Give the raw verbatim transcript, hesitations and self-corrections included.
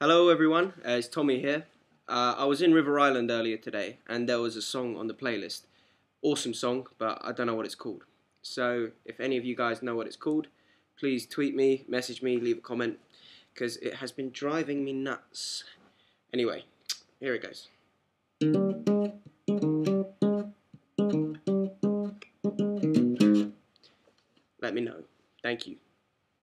Hello everyone, uh, it's Tommy here. Uh, I was in River Island earlier today and there was a song on the playlist. Awesome song, but I don't know what it's called. So if any of you guys know what it's called, please tweet me, message me, leave a comment, because it has been driving me nuts. Anyway, here it goes. Let me know. Thank you.